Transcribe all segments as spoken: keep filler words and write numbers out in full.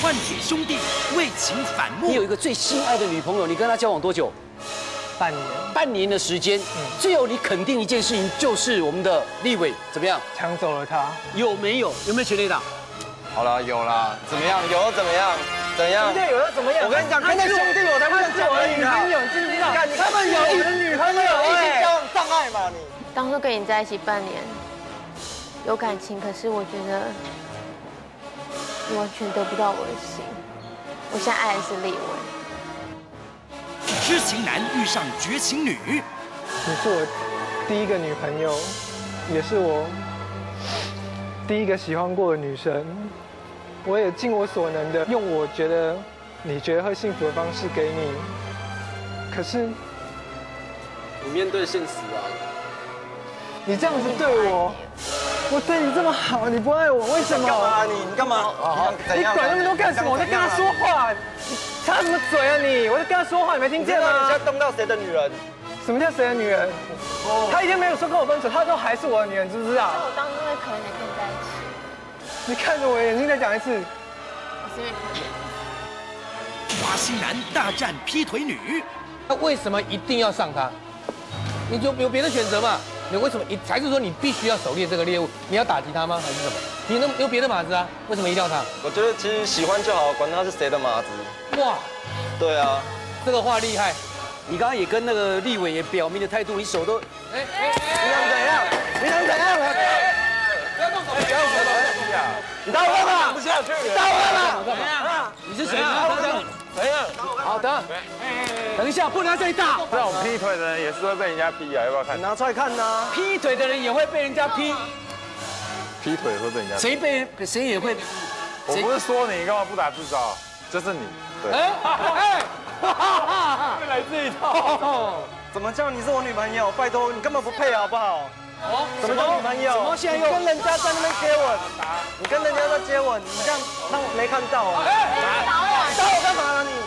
换铁兄弟为情反目。 你有一个最心爱的女朋友，你跟她交往多久？ 半年。 半年的时间。嗯。最有你肯定一件事情，就是我们的立伟怎么样？ 抢走了她。 有没有？有没有全垒打？ 好了，有啦，怎么样？有怎么样？怎样？ 现在有了怎么样？ 我跟你讲，跟那兄弟我才不能讲我的女朋友，知不知道？他们有我的女朋友， 一起交往障碍嘛你。 当初跟你在一起半年，有感情，可是我觉得你完全得不到我的心。我现在爱的是立伟。 痴情男遇上绝情女。 你是我第一个女朋友，也是我第一个喜欢过的女生。我也尽我所能的用我觉得你觉得会幸福的方式给你。可是你面对现实啊。 你这样子对我，我对你这么好，你不爱我，为什么？ 干嘛你？你干嘛？ 你管那么多干什么？我在跟他说话，你插什么嘴啊你？我在跟他说话，你没听见吗？ 你现在动到谁的女人？ 什么叫谁的女人？他已经没有说跟我分手，他都还是我的女人，知不知道？ 我当初会可能跟你在一起。 你看着我的眼睛再讲一次。 我是因为讨厌你。 花心男大战劈腿女。 那为什么一定要上他？你就有别的选择嘛？你为什么一还是说你必须要狩猎这个猎物？你要打击他吗？还是什么？你能有别的马子啊？为什么一定要他？ 我觉得其实喜欢就好，管他是谁的马子。 哇， 对啊， 这个话厉害。 你刚刚也跟那个立伟也表明的态度，你手都， 哎哎， 你想怎样？你想怎样？ 不要动手！不要动手！ 你打我干嘛？不下去！你打我干嘛？ 怎么样？ 你是谁？等等， 怎样？ 好，等，等一下，不能再打。 这种劈腿的人也是会被人家劈啊，要不要看？ 拿出来看呐！ 劈腿的人也会被人家劈， 劈腿会被人家劈。 谁被谁也会。 我不是说你，干嘛不打自招？就是你。对。 哎哎， 会来这一套。 怎么叫你是我女朋友？拜托，你根本不配好不好？ 哦， 什么叫女朋友？ 什么现在又跟人家在那边接吻？你跟人家在接吻，你这样让我没看到啊！ 哎，打我！ 打我干嘛啊你？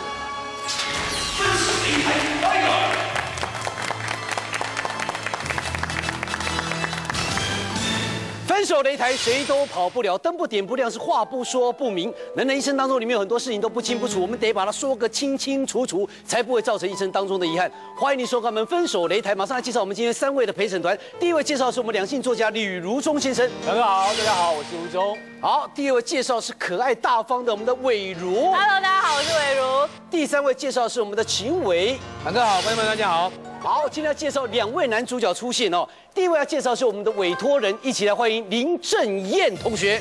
分手擂台，谁都跑不了，灯不点不亮，是话不说不明。人的一生当中，里面有很多事情都不清不楚，我们得把它说个清清楚楚，才不会造成一生当中的遗憾。欢迎你收看我们分手擂台，马上来介绍我们今天三位的陪审团。第一位介绍是我们两性作家吕如中先生， 大家好，大家好，我是吴忠。 好，第二位介绍是可爱大方的我们的伟如。 Hello， 大家好，我是伟如。 第三位介绍是我们的秦伟。 大家好，朋友们大家好。 好，今天要介绍两位男主角出现哦。第一位要介绍是我们的委托人，一起来欢迎林正彦同学。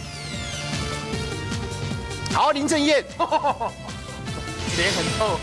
好，林正彦， 脸很臭，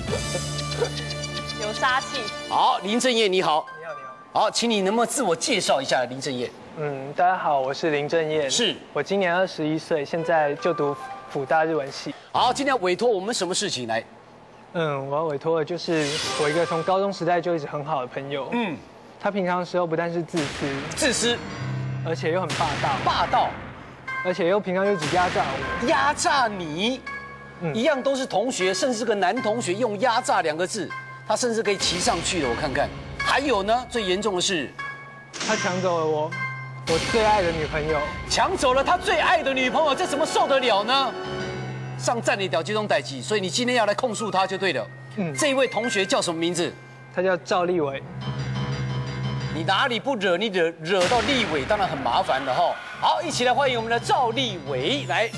有杀气。 好，林正彦你好。 你好，你好。 好，请你能不能自我介绍一下林正彦？ 嗯，大家好，我是林正彦。 是我今年二十一岁，现在就读辅大日文系。 好，今天要委托我们什么事情来？ 嗯，我要委托的就是我一个从高中时代就一直很好的朋友。嗯，他平常的时候不但是自私， 自私， 而且又很霸道， 霸道， 而且又平常又只压榨我。 压榨你， 嗯一样都是同学，甚至是个男同学，用压榨两个字，他甚至可以骑上去了。我看看，还有呢，最严重的是， 他抢走了我我最爱的女朋友， 抢走了他最爱的女朋友，这怎么受得了呢？上站里屌这种代际，所以你今天要来控诉他就对了。嗯，这一位同学叫什么名字？ 他叫赵立伟。 你哪里不惹？你惹惹到立伟，当然很麻烦的哈。好，一起来欢迎我们的赵立伟来。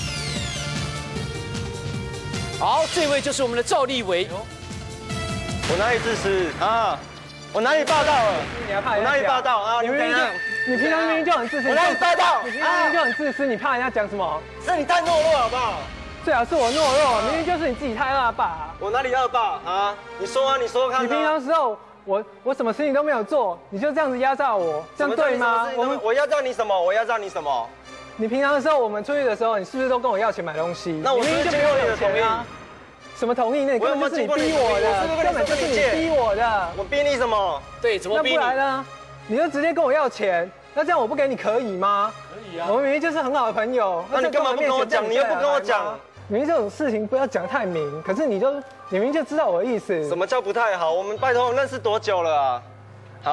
好，这位就是我们的赵立伟。 我哪里自私啊？我哪里霸道了？ 你还怕我哪里霸道啊？ 你明明就你平常明明就很自私。 我哪里霸道？ 你平常明明就很自私，你怕人家讲什么？ 是你太懦弱好不好？ 最好是我懦弱，明明就是你自己太恶霸。 我哪里恶霸啊？你说啊，你说看。 你平常时候，我我什么事情都没有做，你就这样子压榨我，这样对吗？ 我们我压榨你什么？我压榨你什么？ 你平常的时候，我们出去的时候，你是不是都跟我要钱买东西？ 那我明明就没有有钱啊。什么同意？那你根本就是你逼我的，根本就是你逼我的。 我逼你什么？ 对，怎么逼你？ 那不然呢？你就直接跟我要钱，那这样我不给你可以吗？ 可以啊。 我们明明就是很好的朋友， 那你干嘛不跟我讲？你又不跟我讲。 明明这种事情不要讲太明，可是你就你明明就知道我的意思。 什么叫不太好？我们拜托认识多久了啊？啊？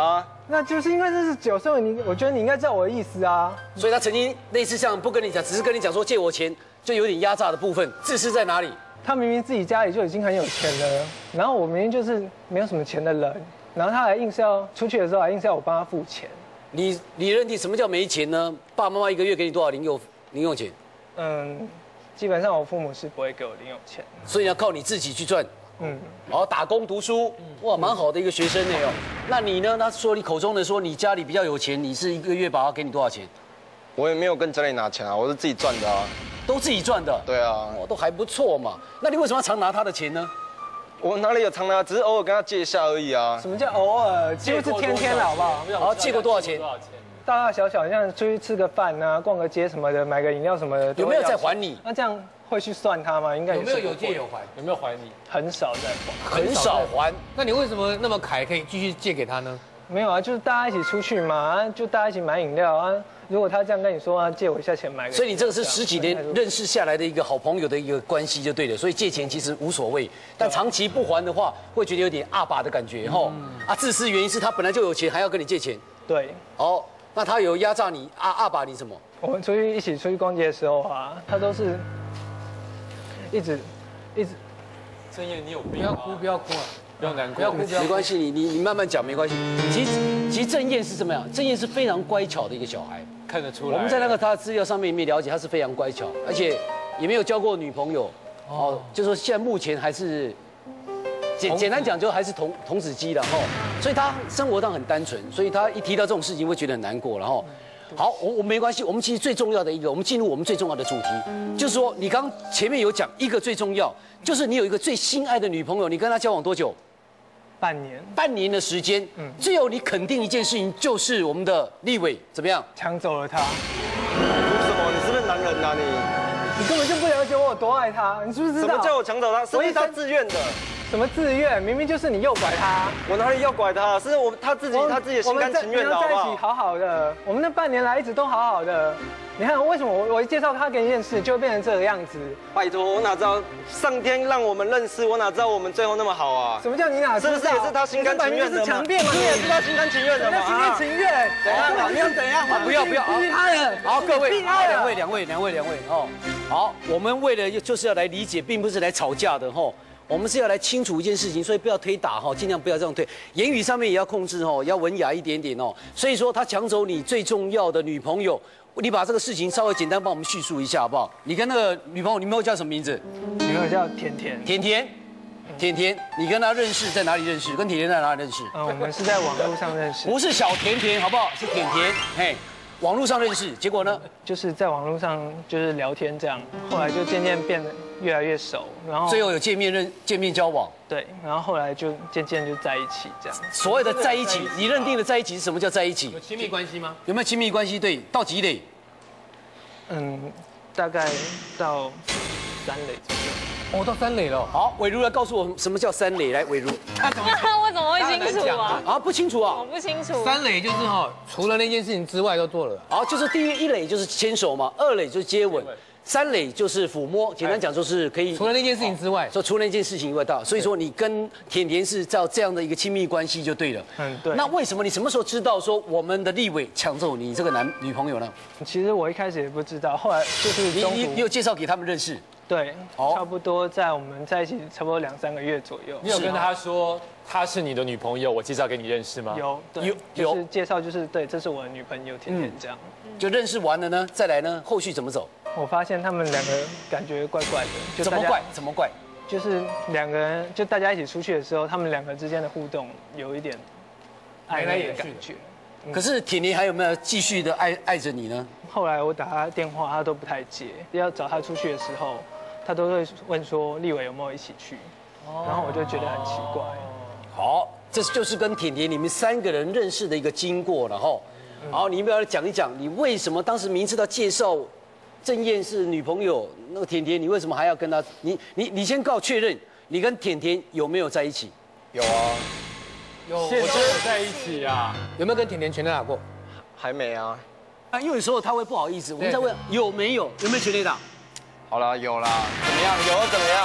那就是因为这是酒，所以你我觉得你应该知道我的意思啊。 所以他曾经类似像不跟你讲，只是跟你讲说借我钱，就有点压榨的部分，自私在哪里？ 他明明自己家里就已经很有钱了，然后我明明就是没有什么钱的人，然后他还硬是要出去的时候还硬是要我帮他付钱。 你你认定什么叫没钱呢？爸爸妈妈一个月给你多少零用零用钱？ 嗯，基本上我父母是不会给我零用钱， 所以要靠你自己去赚。 嗯， 然后打工读书，哇，蛮好的一个学生呢哦。那你呢？他说你口中的说你家里比较有钱，你是一个月爸爸给你多少钱？ 我也没有跟家里拿钱啊，我是自己赚的啊。 都自己赚的。 对啊， 哦，都还不错嘛。那你为什么要常拿他的钱呢？ 我哪里有常拿，只是偶尔跟他借一下而已啊。 什么叫偶尔？几乎是天天了，好不好？ 然后借过多少钱？ 大大小小，像出去吃个饭啊，逛个街什么的，买个饮料什么的， 有没有在还你？ 那这样会去算他吗？应该有没有有借有还？有没有还你？ 很少在还， 很少还。 那你为什么那么凯可以继续借给他呢？ 没有啊，就是大家一起出去嘛，就大家一起买饮料啊。如果他这样跟你说啊，借我一下钱买个， 所以你这个是十几年认识下来的一个好朋友的一个关系就对了。所以借钱其实无所谓，但长期不还的话，会觉得有点阿爸的感觉吼。啊，自私原因是他本来就有钱，还要跟你借钱。 对。 哦，那他有压榨你阿阿爸你什么？ 我们出去一起出去逛街的时候啊，他都是一直一直。 正燕，你有不要哭，不要哭啊！ 不要难过， 不要哭，不要哭。 没关系，你你你慢慢讲，没关系。其实其实郑燕是怎么样？郑燕是非常乖巧的一个小孩， 看得出来。 我们在那个他的资料上面也了解，他是非常乖巧，而且也没有交过女朋友。哦，就说现在目前还是简简单讲，就还是童童子鸡了哈。所以他生活上很单纯，所以他一提到这种事情会觉得很难过，然后。好，我我没关系。我们其实最重要的一个，我们进入我们最重要的主题，就是说你刚前面有讲一个最重要，就是你有一个最心爱的女朋友，你跟她交往多久？ 半年。 半年的时间。嗯。最有你肯定一件事情，就是我们的立委怎么样？ 抢走了他。 凭什么？你是不是男人啊你？ 你根本就不了解我有多爱他，你知不知道？ 什么叫我抢走他？是不是他自愿的？ 什么自愿？明明就是你诱拐他。 我哪里诱拐他？是我他自己他自己的心甘情愿的，好不好？ 我们在一起好好的，我们那半年来一直都好好的。你看为什么我我一介绍他给你认识，就会变成这个样子？ 拜托，我哪知道上天让我们认识，我哪知道我们最后那么好啊？ 什么叫你哪知道？ 是不是也是他心甘情愿的吗？ 强辩嘛， 你也是他心甘情愿的嘛？ 心甘情愿。 怎样嘛？你要怎样嘛？ 不要不要， 逼他人。 好，各位，好，两位两位两位两位哦，好，我们为了就是要来理解，并不是来吵架的吼。我们是要来清楚一件事情，所以不要推打哈，尽量不要这样推，言语上面也要控制哦，要文雅一点点哦。所以说他抢走你最重要的女朋友，你把这个事情稍微简单帮我们叙述一下好不好？你跟那个女朋友，女朋友叫什么名字？ 女朋友叫甜甜。 甜甜，甜甜，你跟她认识在哪里认识？跟甜甜在哪里认识？ 嗯，我们是在网络上认识。 不是小甜甜好不好？是甜甜，嘿。网络上认识，结果呢？ 就是在网络上就是聊天这样，后来就渐渐变得越来越熟，然后最后有见面认见面交往。 对，然后后来就渐渐就在一起这样。 所谓的在一起，你认定的在一起是什么叫在一起？ 有亲密关系吗？ 有没有亲密关系？对，到几垒？ 嗯，大概到三垒左右。 哦，到三垒了。 好，伟如来告诉我什么叫三垒，来，伟如。 我怎么会清楚啊？ 啊，不清楚啊？ 我不清楚。 三垒就是哈，除了那件事情之外都做了。 好，就是第一一垒就是牵手嘛，二垒就是接吻，三垒就是抚摸。简单讲就是可以。 除了那件事情之外， 说除了那件事情以外，到所以说你跟甜甜是照这样的一个亲密关系就对了。 嗯，对。 那为什么你什么时候知道说我们的立委抢走你这个男女朋友呢？ 其实我一开始也不知道，后来就是你你你有介绍给他们认识？ 对，差不多在我们在一起差不多两三个月左右。 你有跟他说她是你的女朋友，我介绍给你认识吗？ 有，有就是介绍就是对，这是我的女朋友，甜甜这样。 就认识完了呢，再来呢，后续怎么走？ 我发现他们两个感觉怪怪的， 就怎么怪？怎么怪？ 就是两个人，就大家一起出去的时候，他们两个之间的互动有一点暧昧的感觉。 可是甜甜还有没有继续的爱爱着你呢？ 后来我打他电话，他都不太接。要找他出去的时候，他都会问说立伟有没有一起去，然后我就觉得很奇怪。 好，这就是跟甜甜你们三个人认识的一个经过了哈。好，你要不要讲一讲你为什么当时明知道介绍郑燕是女朋友，那个甜甜你为什么还要跟她？你你你先告我确认，你跟甜甜有没有在一起？ 有啊。 有，现在有在一起啊？ 有没有跟甜甜全垒打过？ 还没啊。 啊，因为有时候他会不好意思，我们再问有没有有没有全垒打？ 好啦，有啦，怎么样？有又怎么样？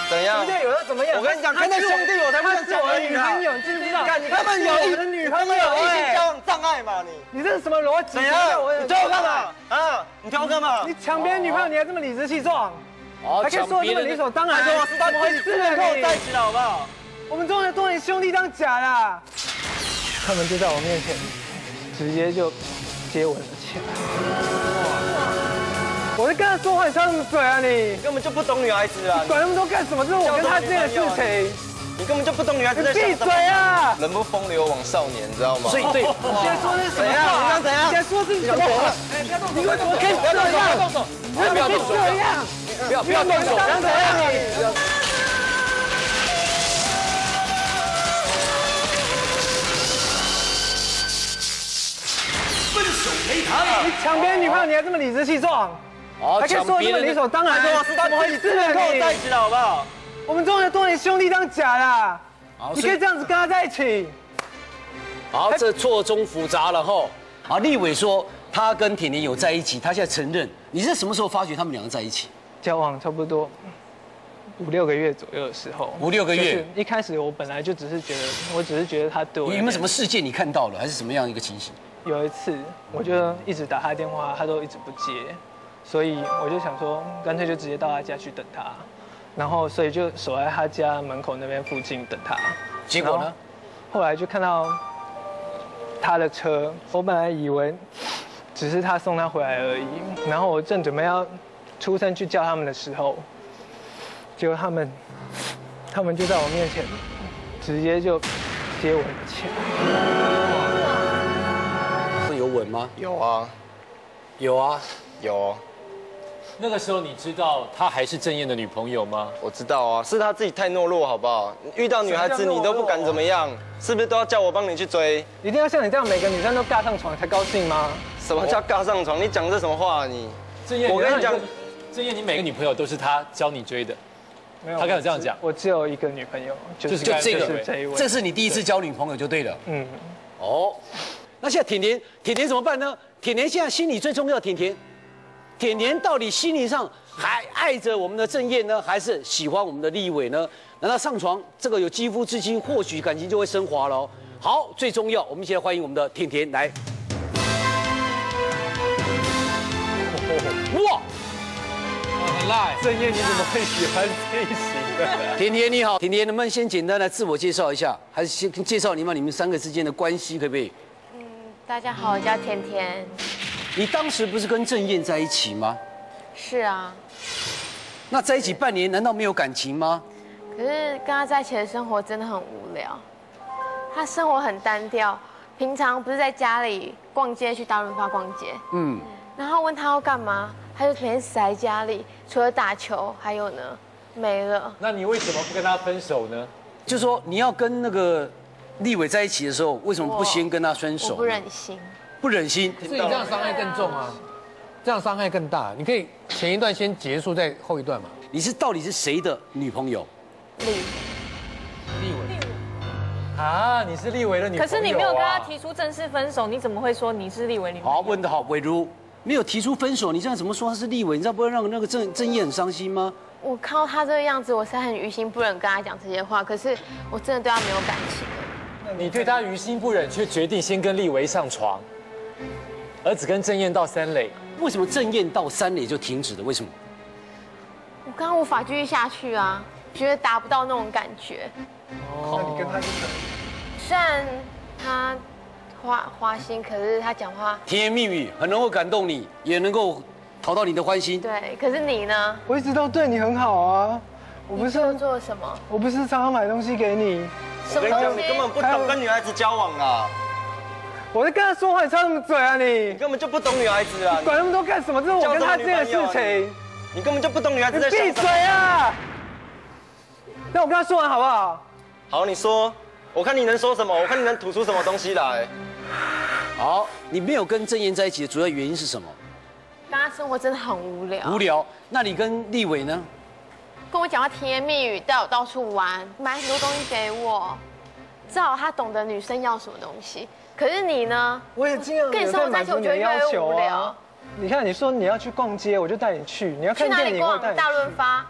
怎样？ 有的怎么样？ 我跟你讲，看到兄弟我才不想讲而已女朋友，你知不知道？ 看你根本有我的女朋友， 有异性交往障碍嘛你？ 你这是什么逻辑？ 怎样？你对我干嘛？啊？你对我干嘛？ 你抢别人女朋友，你还这么理直气壮，还可以说这么理所当然？ 我是他怎么回事啊？ 跟我在一起了好不好？ 我们终于多年兄弟当假啦！他们就在我面前，直接就接吻了起来。我在跟他说话，你插什么嘴啊你？ 根本就不懂女孩子啊！ 管那么多干什么？这是我跟他之间的事情。 你根本就不懂女孩子在想什么。闭嘴啊！ 人不风流枉少年，你知道吗？ 所以对， 你现在说的是什么话？ 你刚怎样？ 你现在说这是什么话？你为什么可以这样？ 不要动手！ 你为什么可以这样？ 不要不要动手！ 不要这样你！ 分手擂台。 你抢别人女朋友，你还这么理直气壮，还可以说这么理所当然？ 我是他自己自愿跟我在一起的好不好？ 我们终于多年兄弟当假啦！你可以这样子跟他在一起。 好，这错综复杂了哈。啊，立伟说他跟甜甜有在一起，他现在承认。你是什么时候发觉他们两个在一起？ 交往差不多五六个月左右的时候。 五六个月。 一开始我本来就只是觉得，我只是觉得他对我。 有没有什么事件你看到了，还是什么样一个情形？ 有一次，我就一直打他电话，他都一直不接，所以我就想说，干脆就直接到他家去等他。然后，所以就守在他家门口那边附近等他。 结果呢？ 后来就看到他的车，我本来以为只是他送他回来而已。然后我正准备要出声去叫他们的时候，结果他们，他们就在我面前直接就接吻了起来。 有吻吗？ 有啊， 有啊， 有。 那个时候你知道她还是郑燕的女朋友吗？ 我知道啊，是他自己太懦弱，好不好？遇到女孩子你都不敢怎么样，是不是都要叫我帮你去追？ 一定要像你这样每个女生都尬上床才高兴吗？ 什么叫尬上床？你讲这什么话啊你？ 郑燕， 我跟你讲， 郑燕，你每个女朋友都是她教你追的。 没有， 他刚有这样讲。 我只有一个女朋友，就是就这个， 这一位。 这是你第一次交女朋友就对了。嗯。哦，那现在甜甜，甜甜怎么办呢？甜甜现在心里最重要，甜甜，甜甜到底心理上还爱着我们的郑燕呢，还是喜欢我们的立伟呢？难道上床这个有肌肤之亲，或许感情就会升华了哦。好，最重要，我们一起来欢迎我们的甜甜来。哇！ 很辣。 郑燕，你怎么会喜欢这一型的？ 甜甜你好，甜甜能不能先简单的自我介绍一下，还是先介绍你们你们三个之间的关系，可不可以？ 嗯，大家好，我叫甜甜。 你当时不是跟郑燕在一起吗？ 是啊。 那在一起半年，难道没有感情吗？ 可是跟他在一起的生活真的很无聊，他生活很单调，平常不是在家里逛街，去大润发逛街，嗯，然后问他要干嘛，他就每天死在家里，除了打球，还有呢，没了。 那你为什么不跟他分手呢？ 就说你要跟那个立伟在一起的时候，为什么不先跟他分手？ 我不忍心。 不忍心， 所以你这样伤害更重啊，这样伤害更大。你可以前一段先结束，再后一段嘛。 你是到底是谁的女朋友？ 立立伟。 啊，你是立伟的女朋友、啊？ 可是你没有跟他提出正式分手，你怎么会说你是立伟女朋友？ 好，问得好，伟如没有提出分手，你这样怎么说他是立伟？你知道不会让那个郑郑燕很伤心吗？ 我看到他这个样子，我是很于心不忍跟他讲这些话，可是我真的对他没有感情。 你对他于心不忍，却决定先跟立伟上床，而只跟郑燕到三垒。 为什么郑燕到三垒就停止了？为什么？ 我刚刚无法继续下去啊，觉得达不到那种感觉。 哦，那你跟他是什么？ 虽然他花花心，可是他讲话甜言蜜语，很能够感动你，也能够讨到你的欢心。 对，可是你呢？ 我一直都对你很好啊，我不是做做什么？ 我不是常常买东西给你。 我跟你讲，你根本不懂跟女孩子交往啊！ 我在跟他说话，你插什么嘴啊你？ 你根本就不懂女孩子啊！ 管那么多干什么？这是我跟他之间的事情。 你根本就不懂女孩子在想什么。 闭嘴啊！让我跟他说完好不好？ 好，你说，我看你能说什么，我看你能吐出什么东西来。 好，你没有跟郑燕在一起的主要原因是什么？ 跟他生活真的很无聊。 无聊。那你跟立伟呢？ 跟我讲话甜言蜜语，带我到处玩，买很多东西给我，至少他懂得女生要什么东西。可是你呢？ 我也尽量有在满足你的要求啊。你看，你说你要去逛街，我就带你去；你要看电影，我带你去。 大润发。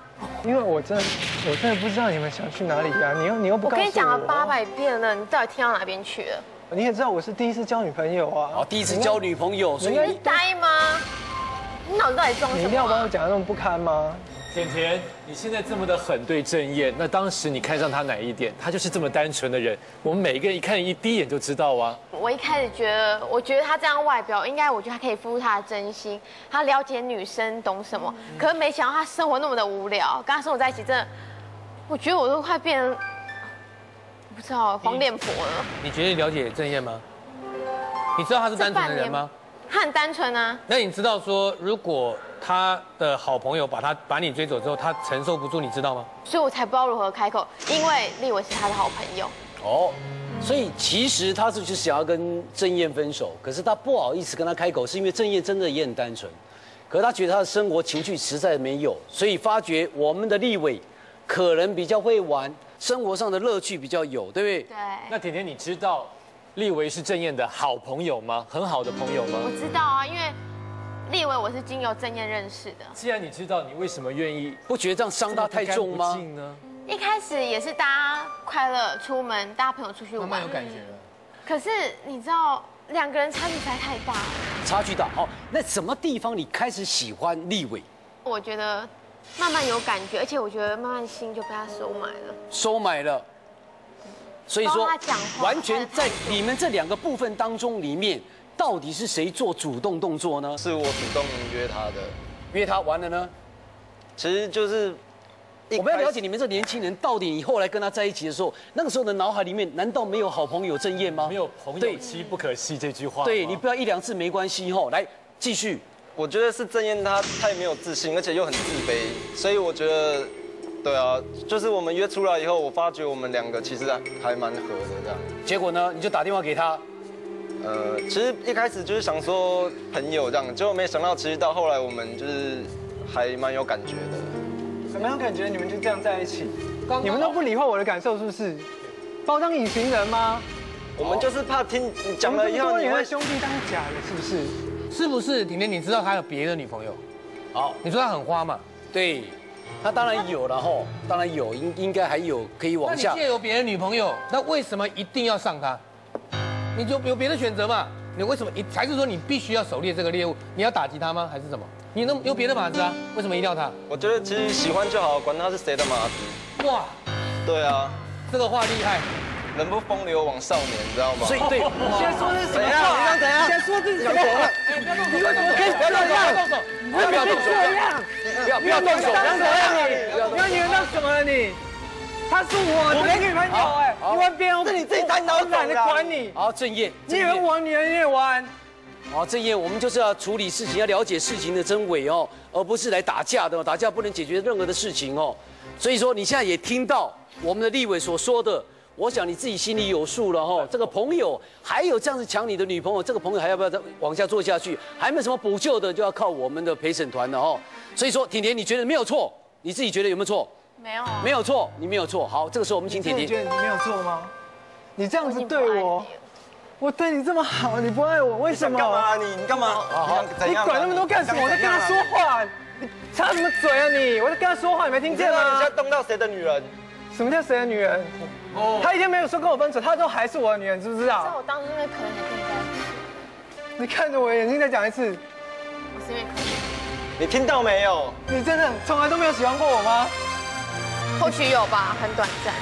因为我真的我真的不知道你们想去哪里呀、啊，你又你又不告诉我。 我跟你讲了八百遍了，你到底听到哪边去了？ 你也知道我是第一次交女朋友啊。 哦，第一次交女朋友，所以你是呆吗？你脑子到底装什么、啊？ 你一定要帮我讲得那么不堪吗？ 甜甜，你现在这么的狠对郑燕，那当时你看上他哪一点？他就是这么单纯的人，我们每一个人一看一第一眼就知道啊。 我一开始觉得，我觉得他这样外表，应该我觉得他可以付出他的真心，他了解女生懂什么。可是没想到他生活那么的无聊，跟他生活在一起，真的，我觉得我都快变成，不知道黄脸婆了。 你觉得你了解郑燕吗？你知道他是单纯的人吗？ 他很单纯啊。 那你知道说，如果他的好朋友把他把你追走之后，他承受不住，你知道吗？ 所以我才不知道如何开口，因为立伟是他的好朋友。 哦，所以其实他是就是想要跟郑燕分手，可是他不好意思跟他开口，是因为郑燕真的也很单纯，可是他觉得他的生活情趣实在没有，所以发觉我们的立伟可能比较会玩，生活上的乐趣比较有，对不对？ 对。 那甜甜，你知道立伟是郑燕的好朋友吗？很好的朋友吗？ 我知道啊，因为立伟我是经由郑燕认识的。 既然你知道，你为什么愿意？ 不觉得这样伤他太重吗？ 呢？ 一开始也是大家快乐出门，大家朋友出去玩， 慢慢有感觉了。 可是你知道，两个人差距实在太大了。 差距大。好，那什么地方你开始喜欢立伟？ 我觉得慢慢有感觉，而且我觉得慢慢心就被他收买了。 收买了。所以说，完全在你们这两个部分当中里面，到底是谁做主动动作呢？ 是我主动约他的， 约他完了呢？ 其实就是。 我们要了解你们这年轻人到底，你后来跟他在一起的时候，那个时候的脑海里面难道没有好朋友郑燕吗？ 没有朋友妻不可惜这句话。 对你不要一两次没关系吼，来继续。 我觉得是郑燕她太没有自信，而且又很自卑，所以我觉得，对啊，就是我们约出来以后，我发觉我们两个其实还蛮合的这样。 结果呢，你就打电话给他。 呃，其实一开始就是想说朋友这样，结果没想到，其实到后来我们就是还蛮有感觉的。 什么样感觉？你们就这样在一起？你们都不理会我的感受，是不是？把我当隐形人吗？ 我们就是怕听你讲了以后，你会兄弟当假的，是不是？ 是不是？甜甜，你知道他有别的女朋友？ 好， 你说他很花嘛？ 对，他当然有了吼，当然有，应应该还有可以往下。 那你既然有别的女朋友，那为什么一定要上他？你就有别的选择嘛？你为什么一？还是说你必须要狩猎这个猎物？你要打击他吗？还是什么？你能有别的马子啊？为什么一定要他？ 我觉得其实喜欢就好，管他是谁的马子。 哇， 对啊， 这个话厉害。 人不风流枉少年，你知道吗？ 所以对， 现在说的是什么话？ 你想怎样？现在说这是什么话？ 你为什么可以不要动手？ 不要动手！不要不要动手！当什么呀你？你要你当什么了你？她是我的女朋友哎，你玩别人， 是你自己单刀懒得管你。 好，郑燕， 你以为我女人你也玩？ 好，郑燕，我们就是要处理事情，要了解事情的真伪哦，而不是来打架的。打架不能解决任何的事情哦。所以说，你现在也听到我们的立委所说的，我想你自己心里有数了哈。这个朋友还有这样子抢你的女朋友，这个朋友还要不要再往下做下去？还没有什么补救的，就要靠我们的陪审团了哦。所以说，甜甜，你觉得没有错？你自己觉得有没有错？ 没有， 没有错，你没有错。好，这个时候我们请甜甜。 你觉得你没有错吗？你这样子对我。我对你这么好，你不爱我，为什么？ 干嘛你？你干嘛？ 你管那么多干什么？我在跟他说话，你插什么嘴啊你？我在跟他说话，你没听见吗？ 你现在动到谁的女人？ 什么叫谁的女人？哦，他一天没有说跟我分手，他都还是我的女人，知不知道？ 在我当初因为可能也跟你在一起。 你看着我的眼睛再讲一次。 我是因为可能。 你听到没有？ 你真的从来都没有喜欢过我吗？ 或许有吧，很短暂。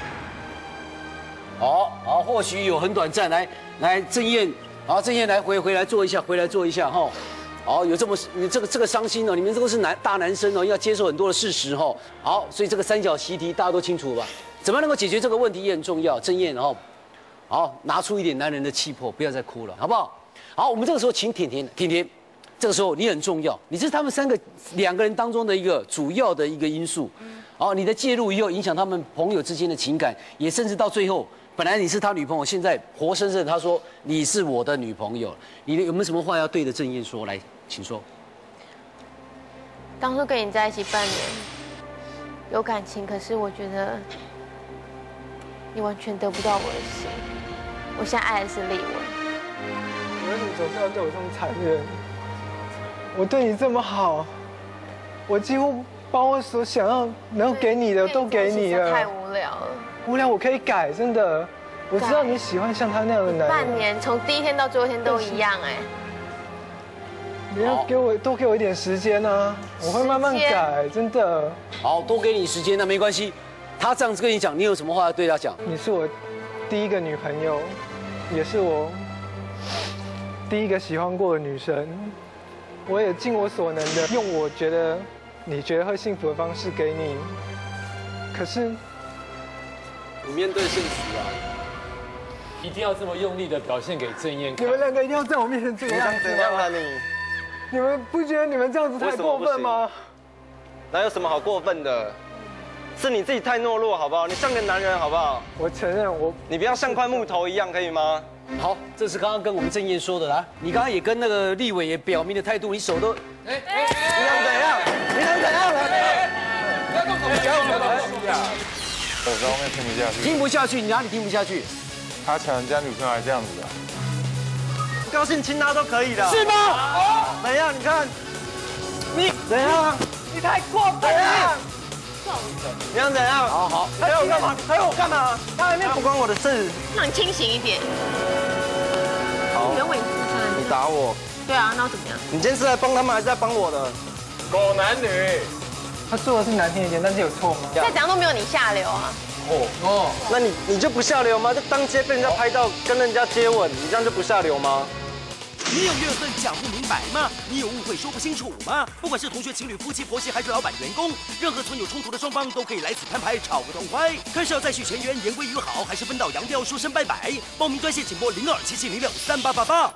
好好，或许有很短暂。来来，郑燕，好，郑燕来回回来坐一下，回来坐一下哈。好，有这么你这个这个伤心哦，你们这个是男大男生哦，要接受很多的事实哈。好，所以这个三角习题大家都清楚吧？怎么能够解决这个问题也很重要。郑燕，然后好拿出一点男人的气魄，不要再哭了，好不好？好，我们这个时候请甜甜，甜甜，这个时候你很重要，你是他们三个两个人当中的一个主要的一个因素。好，你的介入以后影响他们朋友之间的情感，也甚至到最后。本来你是他女朋友，现在活生生他说你是我的女朋友，你有没有什么话要对着郑燕说？来，请说。 当初跟你在一起半年，有感情，可是我觉得你完全得不到我的心。我现在爱的是立文。 你为什么总是要对我这么残忍？我对你这么好，我几乎把我所想要能给你的都给你了。 太无聊了。 无聊我可以改，真的。我知道你喜欢像他那样的男人。 半年从第一天到最后一天都一样哎。 你要给我多给我一点时间啊，我会慢慢改，真的。 好，多给你时间，那没关系。他这样子跟你讲，你有什么话要对他讲？ 你是我第一个女朋友，也是我第一个喜欢过的女生。我也尽我所能的用我觉得你觉得会幸福的方式给你。可是， 你面对现实啊， 一定要这么用力的表现给正燕看。 你们两个一定要在我面前这个样子怎样啊你？ 你们不觉得你们这样子太过分吗？ 哪有什么好过分的？是你自己太懦弱，好不好？你像个男人，好不好？ 我承认我， 你不要像块木头一样，可以吗？ 好，这是刚刚跟我们郑燕说的啦。你刚刚也跟那个立委也表明的态度，你手都， 哎哎，你想怎样？你想怎样？ 不要动手！不要动手！ 我在后面听不下去。 听不下去，你哪里听不下去？ 他抢人家女朋友还这样子啊？ 高兴亲他都可以的， 是吗？ 哦，怎样？你看，你怎样？ 你太过分了！ 你想怎样？ 好好， 还有干嘛？还有我干嘛？他还没不关我的事。 让你清醒一点。 好， 原委不分。 你打我。 对啊，那我怎么样？ 你今天是在帮他们，还是在帮我的？ 狗男女。 他做的是难听一点，但是有错吗？ 再怎样都没有你下流啊。 哦哦，那你你就不下流吗？就当街被人家拍到跟人家接吻，你这样就不下流吗？ 你有怨恨讲不明白吗？你有误会说不清楚吗？不管是同学、情侣、夫妻、婆媳，还是老板、员工，任何存有冲突的双方都可以来此摊牌，吵个痛快。看是要再续前缘、言归于好，还是分道扬镳、说声拜拜？报名专线请拨零二七七零六三八八八。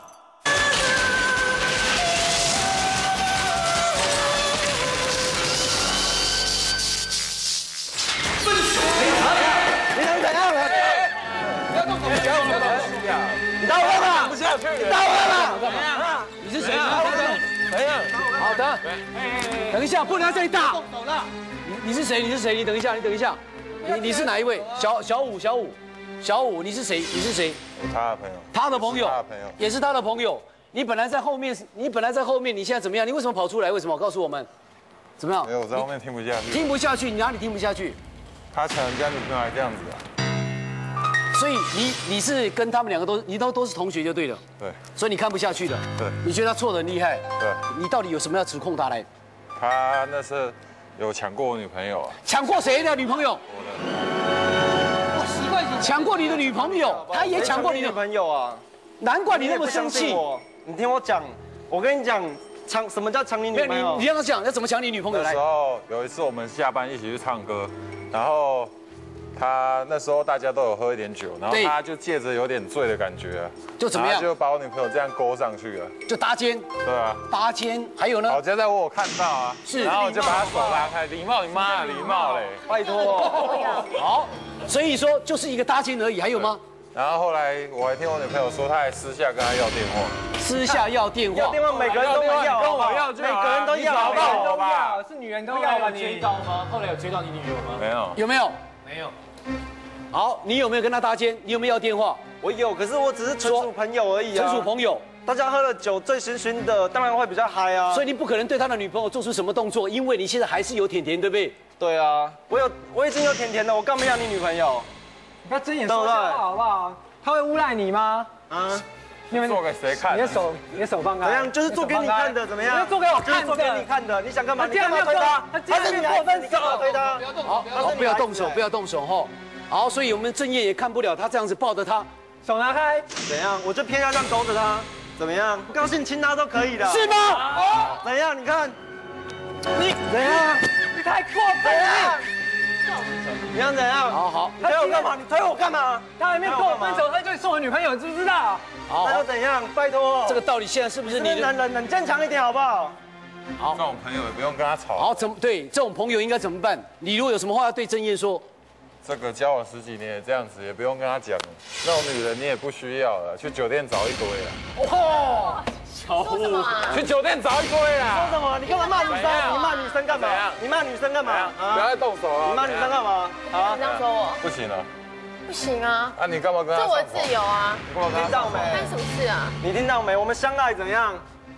你想怎样？ 不要动手！不要动手！ 你打我干嘛？ 不下去。 你打我干嘛？ 你是谁？怎样？好的，等一下，不能在这里打。 动手了！ 你你是谁？你是谁？你等一下，你等一下，你你是哪一位？小小五，小五，小五，你是谁？你是谁？ 我他的朋友。 他的朋友。 他的朋友。 也是他的朋友。你本来在后面，你本来在后面，你现在怎么样？你为什么跑出来？为什么？告诉我们。怎么样？ 没有，我在后面听不下去。 听不下去，你哪里听不下去？ 他抢人家女朋友还这样子啊？ 所以你你是跟他们两个都你都都是同学就对了。 对。 所以你看不下去的。 对。 你觉得他错得很厉害。 对。 你到底有什么要指控他来？ 他那是有抢过我女朋友啊。 抢过谁的女朋友？ 我的。 我习惯性抢过你的女朋友，他也抢过你的女朋友啊。 难怪你那么生气。 你听我讲，我跟你讲，抢什么叫抢你女朋友？ 你你让他讲，要怎么抢你女朋友来？ 那时候有一次我们下班一起去唱歌，然后他那时候大家都有喝一点酒，然后他就借着有点醉的感觉， 就怎么样？ 就把我女朋友这样勾上去了， 就搭肩。 对啊， 搭肩，还有呢？ 好在在我有看到啊， 是， 然后我就把他手拉开，礼貌你妈，礼貌嘞， 拜托。 好，所以说就是一个搭肩而已，还有吗？ 然后后来我还听我女朋友说，她还私下跟他要电话， 私下要电话， 要电话每个人都要， 跟我要， 每个人都要， 好不好吧？ 是女人都要吧？你追到吗？后来有追到你女友吗？ 没有， 有没有？ 没有。 好，你有没有跟他搭肩？你有没有要电话？ 我有，可是我只是纯属朋友而已啊。 纯属朋友， 大家喝了酒，醉醺醺的，当然会比较嗨啊。 所以你不可能对他的女朋友做出什么动作，因为你现在还是有甜甜，对不对？ 对啊，我有，我已经有甜甜了，我干嘛要你女朋友？ 不要睁眼说瞎话好不好？他会诬赖你吗？ 啊， 你们做给谁看？ 你的手，你的手放开。 怎样？就是做给你看的，怎么样？ 你做给我看的， 做给你看的。你想干嘛？ 你干嘛推他？ 他是你过分手，推他。 好，好，不要动手，不要动手哈。好，所以我们正业也看不了他这样子抱着他， 手拿开。 怎样？我就偏要这样勾着他，怎么样？高兴亲他都可以的。 是吗？ 哦，怎样？你看，你怎样？ 你太过分了！ 你想怎样？ 好好， 你推我干嘛？你推我干嘛？ 他还没跟我分手，他就送我女朋友，知不知道？ 好， 那又怎样？拜托， 这个道理现在是不是你的？ 男人冷坚强一点好不好？ 好，这种朋友也不用跟他吵。 好，怎么对这种朋友应该怎么办？你如果有什么话要对郑燕说， 这个交往十几年也这样子，也不用跟他讲。那种女人你也不需要了，去酒店找一堆了。 哦， 小五， 去酒店找一堆啦。 说什么？你干嘛骂女生？你骂女生干嘛？你骂女生干嘛？ 不要再动手了。 你骂女生干嘛？ 啊，这样说我不行了。 不行啊。 啊，你干嘛跟他？ 这我自由啊。 你听到没？ 干什么事啊？ 你听到没？我们相爱怎样？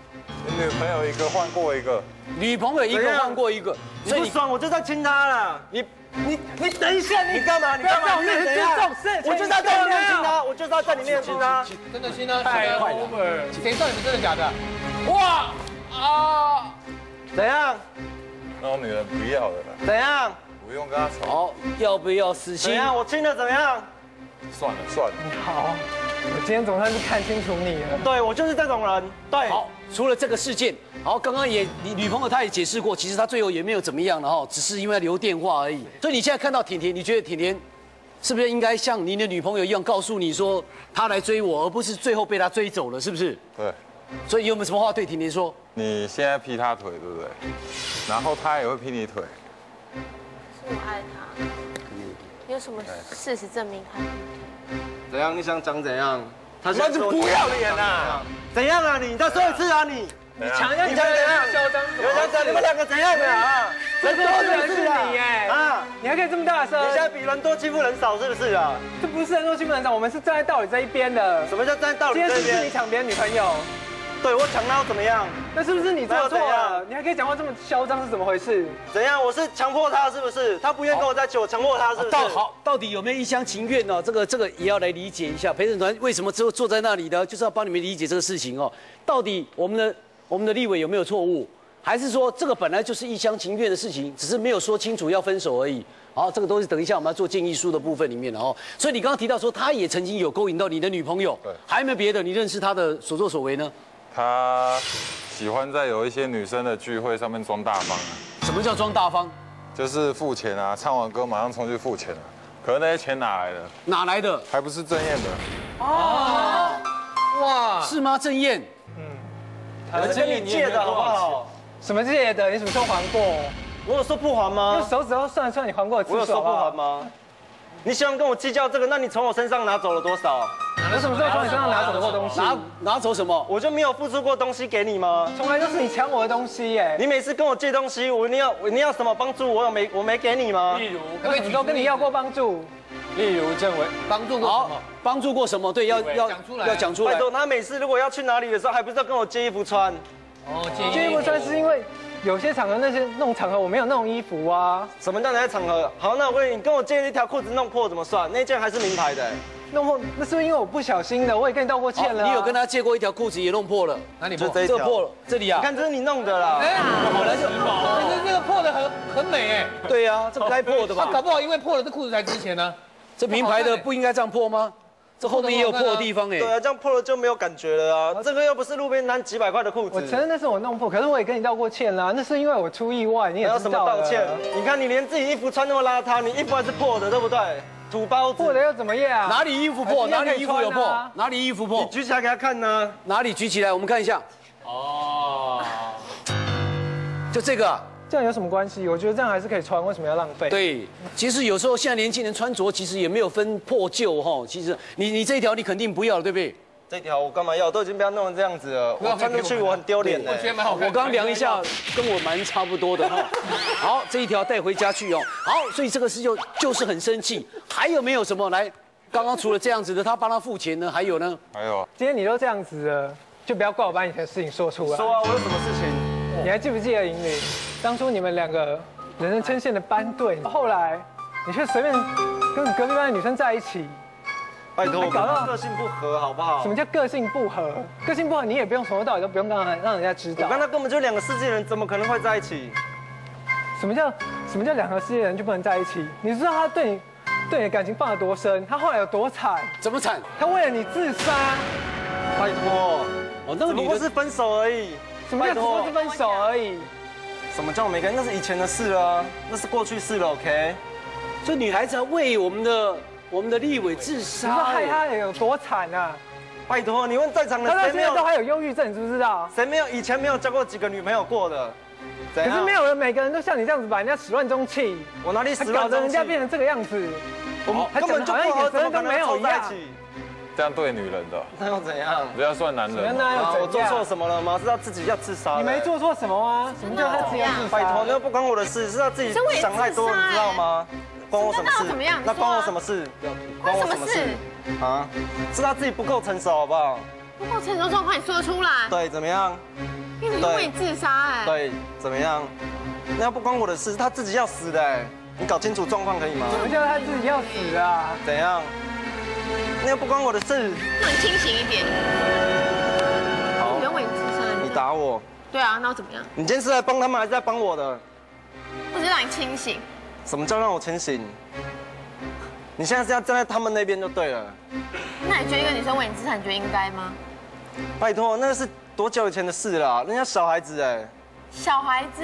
女朋友一个换过一个， 女朋友一个换过一个， 所以你不爽我就再亲她了。你你你等一下，你干嘛？你干嘛？ 在我面前做这种事情， 我就是要在你面前亲她，我就是要在你面前亲她。 真的亲啊？ 太快了！ 谁知道你们真的假的？哇啊！ 怎样？ 那种女人不要的啦， 怎样？ 不用跟她吵。 好，要不要死心？ 怎样？我亲的怎么样？ 算了算了。 好，我今天总算是看清楚你了。 对我就是这种人。对。 好，除了这个事件，好，刚刚也你女朋友她也解释过，其实她最后也没有怎么样了哈，只是因为留电话而已。所以你现在看到甜甜，你觉得甜甜是不是应该像您的女朋友一样，告诉你说她来追我，而不是最后被她追走了，是不是？ 对。 所以有没有什么话对甜甜说？ 你现在劈她腿，对不对？然后她也会劈你腿。 是我爱他。你有什么事实证明他？ 怎样？你想讲怎样？他那就不要脸啊！ 怎样啊你？你再说一次啊你！ 你强人家你想怎样？ 嚣张什么？ 有人讲你们两个怎样的啊？ 人多的是你哎！ 啊！ 你还可以这么大声？ 你现在比人多欺负人少是不是啊？ 这不是人多欺负人少，我们是站在道理这一边的。 什么叫站在道理今这边？ 天是不是你抢别人女朋友？ 对我抢到怎么样？ 那是不是你做错了？你还可以讲话这么嚣张，是怎么回事？ 怎样？我是强迫他是不是？他不愿意跟我在一起，我强迫他是不是？ 到好，到底有没有一厢情愿呢？这个这个也要来理解一下。陪审团为什么只有坐在那里呢？就是要帮你们理解这个事情哦。到底我们的我们的立委有没有错误？还是说这个本来就是一厢情愿的事情，只是没有说清楚要分手而已？好，这个都是等一下我们要做建议书的部分里面的哦。所以你刚刚提到说他也曾经有勾引到你的女朋友， 对， 还有没有别的？你认识他的所作所为呢？ 他喜欢在有一些女生的聚会上面装大方啊。 什么叫装大方？ 就是付钱啊，唱完歌马上冲去付钱啊。可是那些钱哪来的？ 哪来的？ 还不是郑燕的。 哦，哇，是吗？郑燕？ 嗯，我是跟你借的好不好？ 什么借的？你什么时候还过？ 我有说不还吗？ 用手指头算算你还过的次数。 我有说不还吗？你喜欢跟我计较这个，那你从我身上拿走了多少？ 我什么时候从你身上拿走过东西？ 拿拿走什么？ 我就没有付出过东西给你吗？ 从来都是你抢我的东西耶！ 你每次跟我借东西，我你要你要什么帮助？我有没我没给你吗？ 例如， 可不可以都跟你要过帮助？ 例如政委帮助过什么？ 帮助过什么？对，要要讲出来， 要讲出来。 拜托，他每次如果要去哪里的时候，还不是要跟我借衣服穿？ 哦， 借衣服穿是因为有些场合那些那种场合我没有那种衣服啊。 什么叫哪些场合？好，那我问你，你跟我借一条裤子弄破怎么算？那件还是名牌的。 弄破那是因为我不小心的，我也跟你道过歉了。 你有跟他借过一条裤子也弄破了？ 哪里破？ 这这破了，这里啊。 你看这是你弄的啦。 哎，我来就，可是这个破的很很美哎。 对呀，这不该破的吧？ 他搞不好因为破了这裤子才值钱呢。 这名牌的不应该这样破吗？这后面也有破的地方哎。 对啊，这样破了就没有感觉了啊。这个又不是路边摊几百块的裤子。 我承认那是我弄破，可是我也跟你道过歉啦。那是因为我出意外，你也知道。 要什么道歉？你看你连自己衣服穿那么邋遢，你衣服还是破的，对不对？土包子。 破的又怎么样？ 哪里衣服破？哪里衣服有破？哪里衣服破？ 你举起来给他看呢？ 哪里举起来？我们看一下。哦，就这个。 这样有什么关系？我觉得这样还是可以穿，为什么要浪费？ 对，其实有时候现在年轻人穿着其实也没有分破旧哈。其实你你这一条你肯定不要了，对不对？ 这条我干嘛要？都已经被他弄成这样子了，我穿出去我很丢脸的。 我觉得蛮好看。 我刚刚量一下，跟我蛮差不多的哈。好，这一条带回家去哦。好，所以这个事就就是很生气。还有没有什么来？刚刚除了这样子的，他帮他付钱呢？还有呢？ 还有， 今天你都这样子了，就不要怪我把以前的事情说出来。 说啊，我有什么事情？ 你还记不记得银铃？当初你们两个人人称羡的班队，后来你却随便跟你隔壁班的女生在一起。 拜托， 搞到个性不合好不好？ 什么叫个性不合？个性不合你也不用从头到尾都不用让让人家知道。 我跟他根本就两个世界人，怎么可能会在一起？ 什么叫什么叫两个世界人就不能在一起？你知道他对你对你的感情放得多深？他后来有多惨？ 怎么惨？ 他为了你自杀。 拜托， 哦，那个只不过是分手而已。 什么叫只不过是分手而已？ 什么叫没跟？那是以前的事了，那是过去式了 ，OK？ 这女孩子为我们的我们的立委自杀， 你说害她有多惨啊？ 拜托，你问在场的他到谁没有？ 现在都还有忧郁症，你知不知道？ 谁没有以前没有交过几个女朋友过的？ 可是没有人每个人都像你这样子把人家始乱终弃。 我哪里始搞乱终弃？ 得人家变成这个样子， 我们根本就好像一点责任都没有一样。 这样对女人的， 那又怎样？ 人家算男人。 啊，我做错什么了吗？是他自己要自杀。 你没做错什么啊？什么叫他自己要自杀？ 拜托，那不关我的事，是他自己想太多，你知道吗？关我什么事？那关我什么事？ 关我什么事？ 啊，是他自己不够成熟，好不好？ 不够成熟状况，你说得出来？ 对，怎么样？ 因为你为你自杀哎。 对，怎么样？那不关我的事，是他自己要死的哎。你搞清楚状况可以吗？ 什么叫他自己要死啊？ 怎样？那又不关我的事。 那你清醒一点。 好。 原为你自杀。 你打我。 对啊，那我怎么样？ 你今天是来帮他们，还是在帮我的？ 我只是让你清醒。 什么叫让我清醒？你现在是要站在他们那边就对了。 那你觉得一个女生为你自杀，你觉得应该吗？ 拜托，那是多久以前的事了？人家小孩子哎。 小孩子。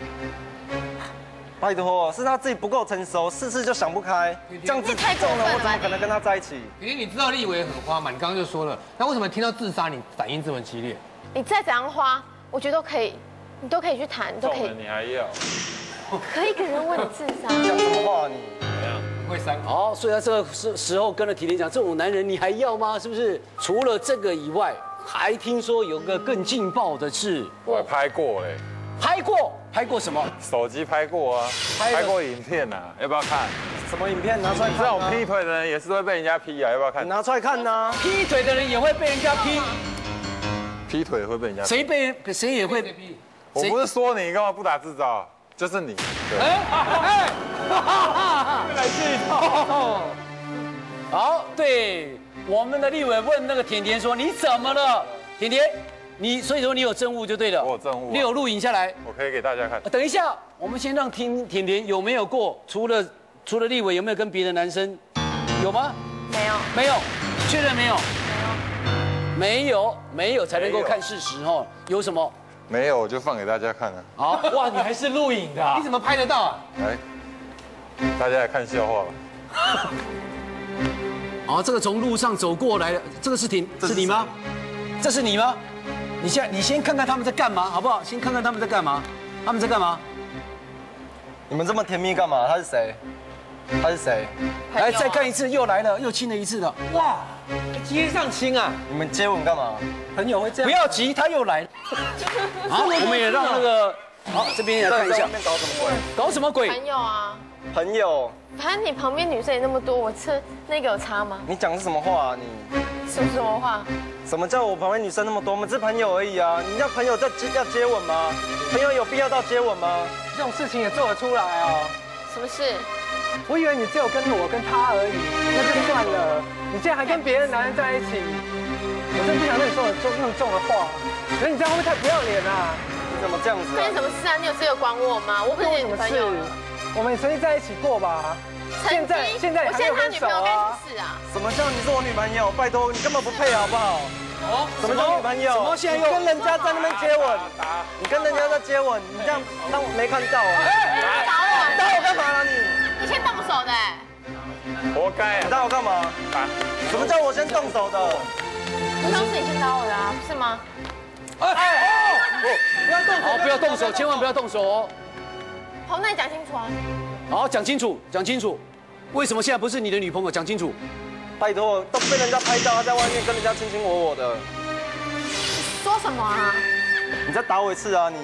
拜托，是他自己不够成熟，事事就想不开，这样子这种人我怎么可能跟他在一起？ 因为你知道立委很花嘛，你刚刚就说了，那为什么听到自杀你反应这么激烈？ 你再怎样花，我觉得都可以，你都可以去谈，都可以。 你还要？ 可以一个人为你自杀？ 讲什么话你？ 怎么样？ 会删。 好，所以在这个时时候跟了甜甜讲，这种男人你还要吗？是不是？除了这个以外，还听说有个更劲爆的是， 我还拍过嘞。 拍过？拍过什么？ 手机拍过啊，拍过影片啊，要不要看？ 什么影片？拿出来看。 这种劈腿的人也是会被人家劈啊，要不要看？ 你拿出来看呐。 劈腿的人也会被人家劈。 劈腿会被人家。 谁被谁也会劈。 我不是说你，干嘛不打自招？就是你。 哎哎，来这一套。好，对，我们的立委问那个甜甜说：“你怎么了，甜甜？”你所以说你有证物就对了， 我有证物， 你有录影下来， 我可以给大家看。 等一下，我们先让听甜甜有没有过，除了除了立委有没有跟别的男生，有吗？ 没有， 没有，确认没有？没有，没有，没有才能够看事实哈。有什么？ 没有，我就放给大家看了。 好，哇，你还是录影的， 你怎么拍得到啊？ 来，大家来看笑话吧。 好，这个从路上走过来的，这个是甜，是你吗？这是你吗？你先，你先看看他们在干嘛，好不好？先看看他们在干嘛，他们在干嘛？ 你们这么甜蜜干嘛？他是谁？他是谁？ 来，再看一次，又来了，又亲了一次了。哇， 接上亲啊！ 你们接吻干嘛？ 朋友会这样？ 不要急，他又来了。好，我们也让那个，好，这边也来看一下。 搞什么鬼？ 搞什么鬼？ 朋友啊。 朋友。 反正你旁边女生也那么多，我吃那个有差吗？ 你讲的是什么话啊你？ 什么什么话？ 什么叫我旁边女生那么多？我们是朋友而已啊！你要朋友要接要接吻吗？朋友有必要到接吻吗？ 这种事情也做得出来啊？ 什么事？ 我以为你只有跟我跟他而已，那就算了。你竟然还跟别的男人在一起，我真不想对你说重那么重的话。可是你这样会不会太不要脸啊？ 你怎么这样子？ 关你什么事啊？你有资格管我吗？我不是你女朋友。 我们曾经在一起过吧？现在现在还没有分手啊？ 什么叫你是我女朋友？拜托，你根本不配好不好？哦，什么叫女朋友？ 什么现在又跟人家在那边接吻？你跟人家在接吻，你这样让我没看到啊？ 打我！ 打我干嘛了你？ 你先动手的。 活该！ 你打我干嘛？什么叫我先动手的？ 当时你先打我的啊，是吗？ 哎哦！不要动手！好，不要动手，千万不要动手哦。 好，那你讲清楚啊。 好，讲清楚，讲清楚，为什么现在不是你的女朋友？讲清楚。 拜托，都被人家拍到，他在外面跟人家卿卿我我的。 说什么啊？ 你再打我一次啊你！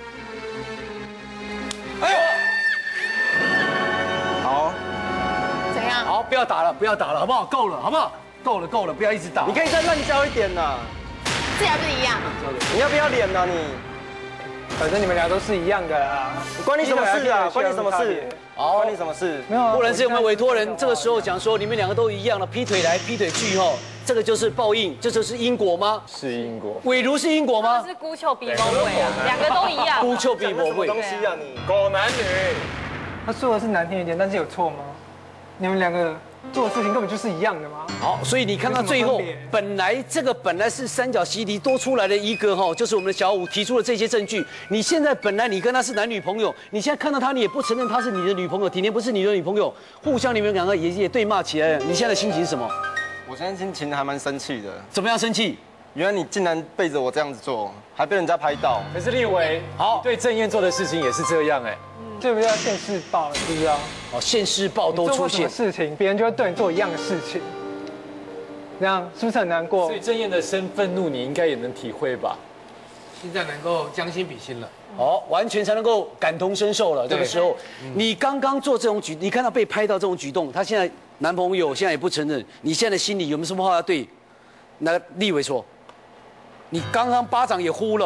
哎呦！ 好。 怎样？ 好，不要打了，不要打了，好不好？够了，好不好？够了，够了，不要一直打。 你可以再滥交一点呐。 这还不是一样？ 你要不要脸啊你？ 反正你们俩都是一样的啦， 关你什么事啊？关你什么事？ 好， 关你什么事？ 没有， 不然是有没有委托人这个时候讲说你们两个都一样了，劈腿来劈腿去哈，这个就是报应，这就是因果吗？ 是因果。 伪如是因果吗？ 是孤丘比魔鬼啊，两个都一样。 孤丘比魔鬼。 东西啊你？ 狗男女。 他说的是难听一点，但是有错吗？你们两个做的事情根本就是一样的吗？ 好，所以你看到最后，本来这个本来是三角习题多出来的一个哈，就是我们的小五提出了这些证据。你现在本来你跟他是男女朋友，你现在看到他，你也不承认他是你的女朋友，甜甜不是你的女朋友，互相你们两个也也对骂起来了。你现在的心情是什么？ 我现在心情还蛮生气的。 怎么样生气？ 原来你竟然背着我这样子做，还被人家拍到。 可是立委，好，对郑燕做的事情也是这样哎。 这不叫现世报，知不知道？ 哦，现世报都出现事情，别人就会对你做一样的事情，这样是不是很难过？ 所以郑燕的生愤怒，你应该也能体会吧？ 现在能够将心比心了， 哦，完全才能够感同身受了。这个时候，你刚刚做这种举，你看到被拍到这种举动，他现在男朋友现在也不承认，你现在心里有没有什么话要对那个立委说？你刚刚巴掌也呼了，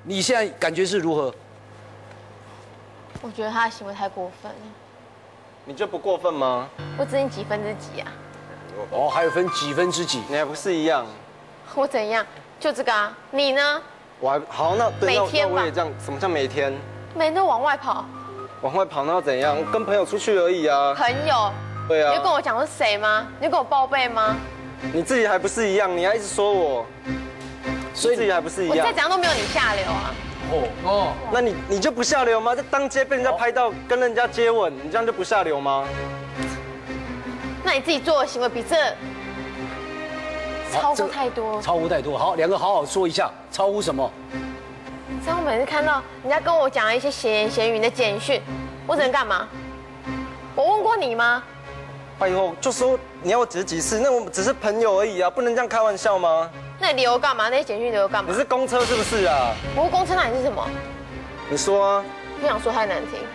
你现在感觉是如何？ 我觉得他的行为太过分了。 你就不过分吗？ 我只你几分之几啊？ 哦，还有分几分之几？ 你还不是一样？ 我怎样？就这个啊。你呢？ 我还好，那对， 每天吧那我也这样。什么叫每天？ 每天都往外跑。 往外跑那要怎样？跟朋友出去而已啊。 朋友。 对啊。 你就跟我讲是谁吗？你就跟我报备吗？ 你自己还不是一样？你还一直说我，所以自己还不是一样？ 我再怎样都没有你下流啊。 哦哦，那你你就不下流吗？在当街被人家拍到跟人家接吻，你这样就不下流吗？ 那你自己做的行为比这超乎太多， 超乎太多。好，两个好好说一下，超乎什么？ 你知道我每次看到人家跟我讲一些闲言闲语的简讯，我只能干嘛？我问过你吗？ 拜托，就说你要我解释几次？那我们只是朋友而已啊，不能这样开玩笑吗？ 那你留干嘛？那些简讯留干嘛？ 你是公车是不是啊？ 我是公车，那你是什么？ 你说啊。 不想说太难听。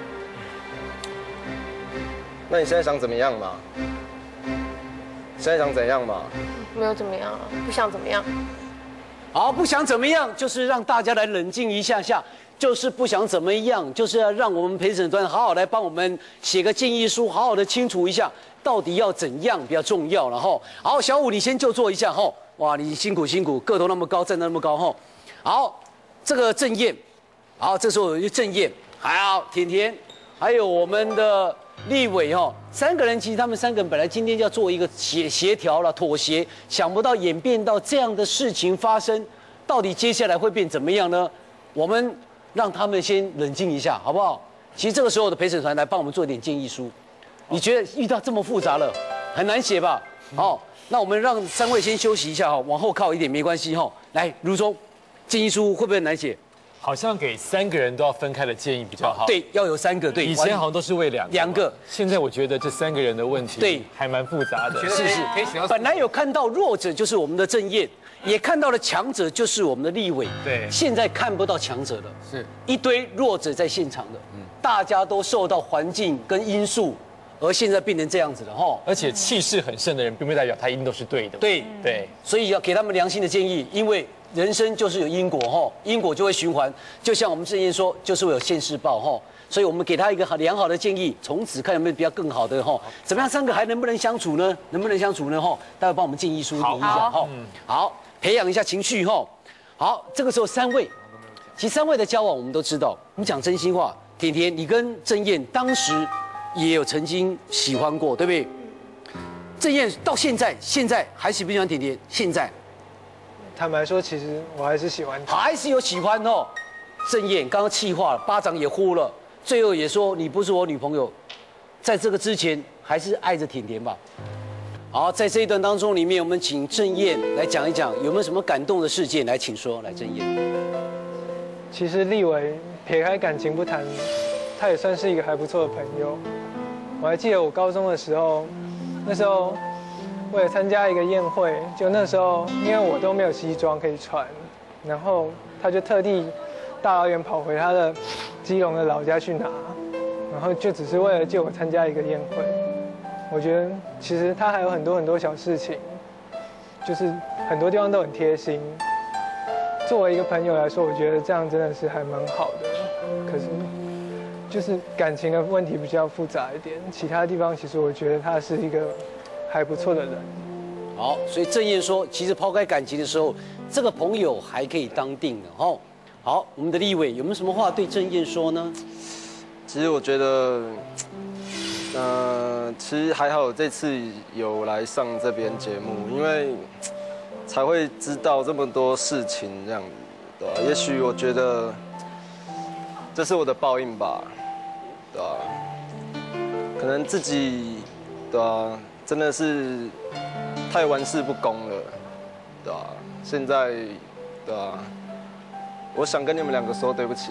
那你现在想怎么样嘛？现在想怎样嘛？ 没有怎么样啊，不想怎么样。 好，不想怎么样，就是让大家来冷静一下下，就是不想怎么样，就是要让我们陪审团好好来帮我们写个建议书，好好的清楚一下到底要怎样比较重要了哈。好，小武你先就坐一下哈。哇，你辛苦辛苦，个头那么高，站得那么高哈。好，这个郑燕，好，这时候有郑燕，还好甜甜，还有我们的立委哈，三个人其实他们三个人本来今天就要做一个协协调了妥协，想不到演变到这样的事情发生，到底接下来会变怎么样呢？我们让他们先冷静一下，好不好？其实这个时候的陪审团来帮我们做一点建议书，你觉得遇到这么复杂了，很难写吧？好，那我们让三位先休息一下哈，往后靠一点没关系哈。来，如中，建议书会不会很难写？ 好像给三个人都要分开的建议比较好。 对，要有三个。对， 以前好像都是为两个。 两个， 现在我觉得这三个人的问题，对，还蛮复杂的。 是是，本来有看到弱者就是我们的郑燕，也看到了强者就是我们的立委。 对， 现在看不到强者了， 是一堆弱者在现场的，大家都受到环境跟因素，而现在变成这样子了哈。 而且气势很盛的人，并不代表他一定都是对的。 对对， 所以要给他们良心的建议，因为人生就是有因果哈，因果就会循环。就像我们郑燕说，就是会有现世报哈。所以我们给他一个良好的建议，从此看有没有比较更好的哈。怎么样，三个还能不能相处呢？能不能相处呢？哈，待会帮我们建议书拟一下哈。好，培养一下情绪哈。好，这个时候三位，其实三位的交往我们都知道，我们讲真心话，甜甜，你跟郑燕当时也有曾经喜欢过，对不对？郑燕到现在，现在还喜不喜欢甜甜？现在， 坦白说，其实我还是喜欢他， 还是有喜欢哦。郑燕刚刚气话了，巴掌也呼了，最后也说你不是我女朋友。在这个之前，还是爱着甜甜吧。好，在这一段当中里面，我们请郑燕来讲一讲有没有什么感动的事件，来，请说，来，郑燕。 其实立委撇开感情不谈，他也算是一个还不错的朋友。我还记得我高中的时候，那时候为了参加一个宴会，就那时候因为我都没有西装可以穿，然后他就特地大老远跑回他的基隆的老家去拿，然后就只是为了借我参加一个宴会。我觉得其实他还有很多很多小事情，就是很多地方都很贴心。作为一个朋友来说，我觉得这样真的是还蛮好的。可是就是感情的问题比较复杂一点，其他地方其实我觉得他是一个还不错的人。 好，所以郑燕说，其实抛开感情的时候，这个朋友还可以当定的哦。好，我们的立委有没有什么话对郑燕说呢？ 其实我觉得，呃，其实还好这次有来上这边节目，因为才会知道这么多事情这样子，对吧？也许我觉得这是我的报应吧，对吧？可能自己，对吧？真的是太玩世不恭了，对吧？现在，对吧？我想跟你们两个说对不起。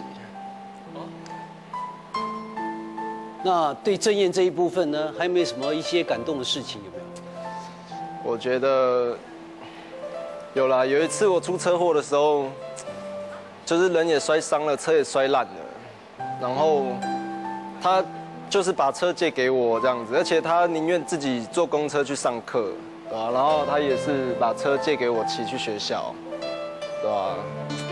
那对郑燕这一部分呢，还有没有什么一些感动的事情？有没有？ 我觉得有啦，有一次我出车祸的时候，就是人也摔伤了，车也摔烂了，然后他就是把车借给我这样子，而且他宁愿自己坐公车去上课，对吧？然后他也是把车借给我骑去学校，对吧？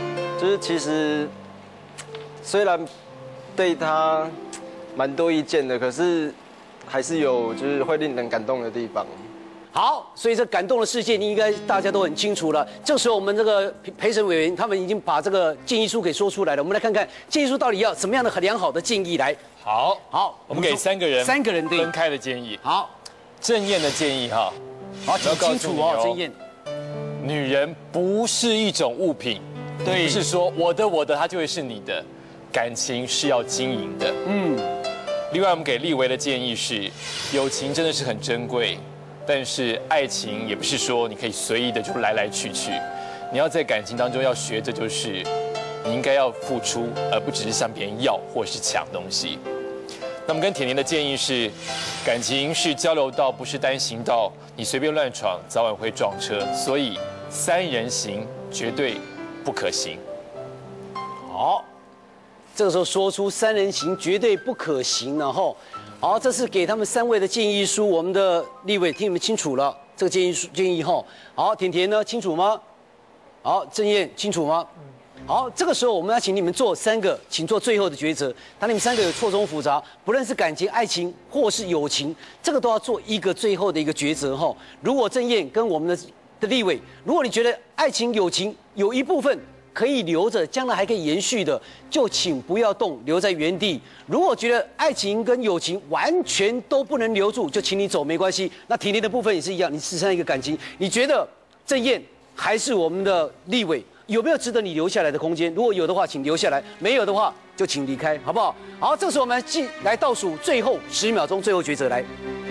就是其实虽然对他蛮多意见的，可是还是有就是会令人感动的地方。 好，所以这感动的事件，你应该大家都很清楚了。这时候我们这个陪审委员他们已经把这个建议书给说出来了，我们来看看建议书到底要怎么样的很良好的建议来。 好， 好， 我们给三个人三个人分开的建议。 好， 郑燕的建议哈， 好，请清楚哦，郑燕。 女人不是一种物品，对，不是说我的我的它就会是你的，感情是要经营的。嗯。另外，我们给立维的建议是，友情真的是很珍贵。但是爱情也不是说你可以随意的就来来去去，你要在感情当中要学着就是你应该要付出，而不只是向别人要或是抢东西。那么跟甜甜的建议是，感情是交流道，不是单行道，你随便乱闯早晚会撞车，所以三人行绝对不可行。 好，这个时候说出三人行绝对不可行，然后。好，这是给他们三位的建议书，我们的立委听你们清楚了。这个建议书建议后，好，甜甜呢清楚吗？好，郑燕清楚吗？好，这个时候我们要请你们做三个，请做最后的抉择。当你们三个有错综复杂，不论是感情、爱情或是友情，这个都要做一个最后的一个抉择哈。如果郑燕跟我们的的立委，如果你觉得爱情、友情有一部分可以留着，将来还可以延续的，就请不要动，留在原地。如果觉得爱情跟友情完全都不能留住，就请你走，没关系。那甜甜的部分也是一样，你只剩一个感情，你觉得郑燕还是我们的立委，有没有值得你留下来的空间？如果有的话，请留下来；没有的话，就请离开，好不好？好，这时候我们进来倒数最后十秒钟，最后抉择来。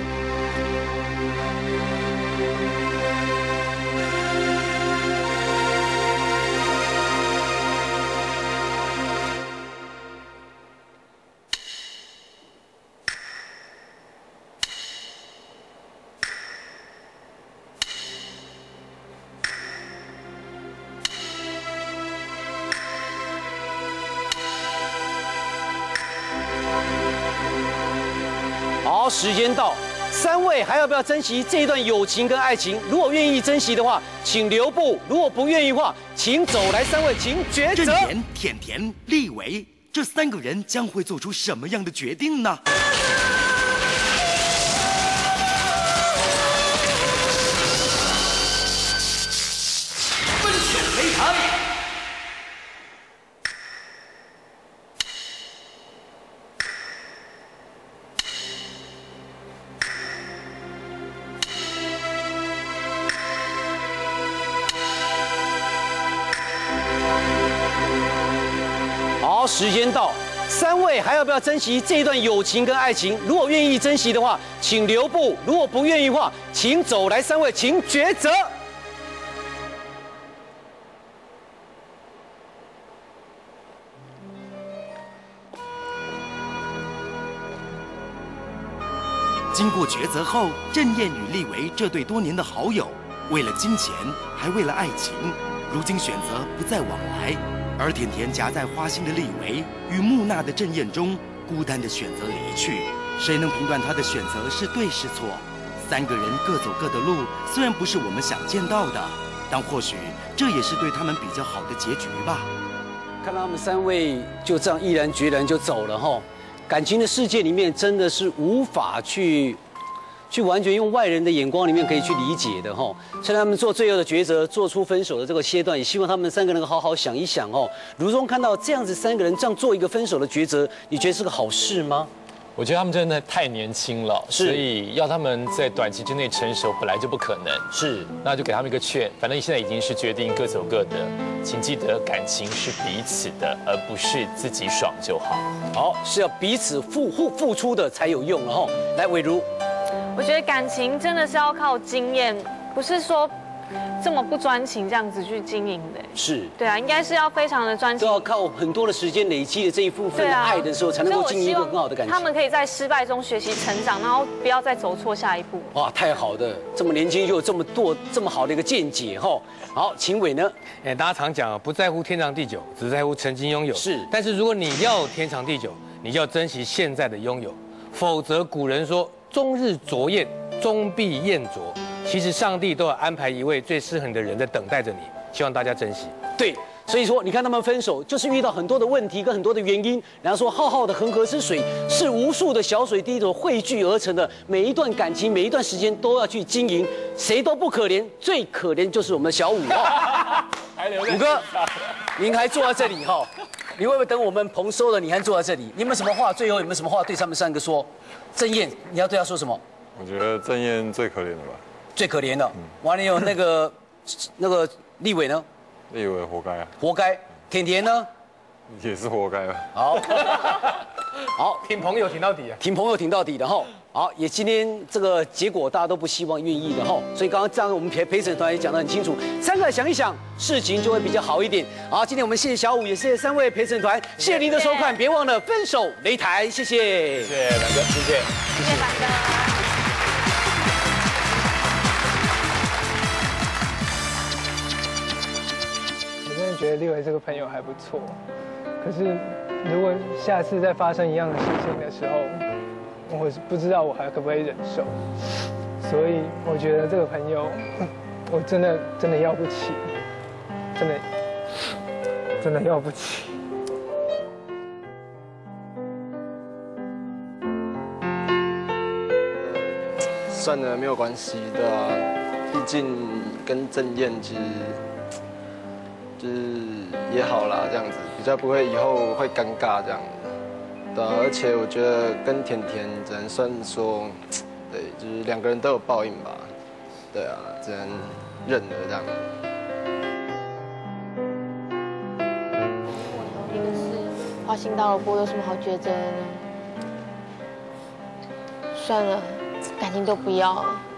好，时间到，三位还要不要珍惜这一段友情跟爱情？如果愿意珍惜的话，请留步；如果不愿意的话，请走。来，三位，请抉择。 郑妍、甜甜、立维，这三个人将会做出什么样的决定呢？分手擂台。 好，时间到，三位还要不要珍惜这一段友情跟爱情？如果愿意珍惜的话，请留步；如果不愿意的话，请走。来，三位，请抉择。 经过抉择后，郑燕与立维这对多年的好友，为了金钱，还为了爱情，如今选择不再往来。而甜甜夹在花心的立维与木讷的郑燕中，孤单的选择离去。谁能评断他的选择是对是错？三个人各走各的路，虽然不是我们想见到的，但或许这也是对他们比较好的结局吧。 看到他们三位就这样毅然决然就走了哈，感情的世界里面真的是无法去。去完全用外人的眼光里面可以去理解的哈，虽然他们做最后的抉择，做出分手的这个阶段，也希望他们三个能够好好想一想哦。如中看到这样子三个人这样做一个分手的抉择，你觉得是个好事吗？ 我觉得他们真的太年轻了，所以要他们在短期之内成熟本来就不可能。 是， 那就给他们一个劝，反正现在已经是决定各走各的，请记得感情是彼此的，而不是自己爽就好。 好，是要彼此付付付出的才有用哈。来，伟如。 我觉得感情真的是要靠经验，不是说这么不专情这样子去经营的。 是， 对啊，应该是要非常的专情， 都要靠很多的时间累积的这一部分爱的时候，才能够经营一个很好的感情。 他们可以在失败中学习成长，然后不要再走错下一步。 哇，太好的，这么年轻就有这么多这么好的一个见解哈。好，秦伟呢？ 哎，大家常讲不在乎天长地久，只在乎曾经拥有。 是， 但是如果你要天长地久，你就要珍惜现在的拥有，否则古人说。终日酌宴，终必宴酌。其实上帝都有安排一位最适合你的人在等待着你，希望大家珍惜。 对， 所以说，你看他们分手，就是遇到很多的问题跟很多的原因。然后说，浩浩的恒河之水是无数的小水滴所汇聚而成的，每一段感情，每一段时间都要去经营，谁都不可怜，最可怜就是我们的小五哦。五哥，您还坐在这里哈？你会不会等我们棚收了，你还坐在这里？你有没有什么话？最后有没有什么话对他们三个说？郑燕，你要对他说什么？ 我觉得郑燕最可怜的吧。 最可怜的。完了有那个那个立伟呢？ 立伟活该啊。 活该。甜甜呢？ 也是活该吧。 好。好， 挺朋友挺到底啊。 挺朋友挺到底的哈。好，也今天这个结果大家都不希望愿意的哈，所以刚刚这样我们陪陪审团也讲得很清楚，三个想一想，事情就会比较好一点。好，今天我们谢谢小五，也谢谢三位陪审团，谢谢您的收看，别忘了分手擂台，谢谢， 谢谢凡哥，谢谢， 谢谢凡哥。 我真的觉得立伟这个朋友还不错，可是如果下次再发生一样的事情的时候，我不知道我还可不可以忍受，所以我觉得这个朋友，我真的真的要不起，真的真的要不起。 算了，没有关系的啊，毕竟跟郑燕其实就是也好啦，这样子比较不会以后会尴尬这样。对啊，而且我觉得跟甜甜只能算说，对，就是两个人都有报应吧。对啊，只能认了这样。 一个是花心大萝卜，有什么好抉择的呢？算了，感情都不要了。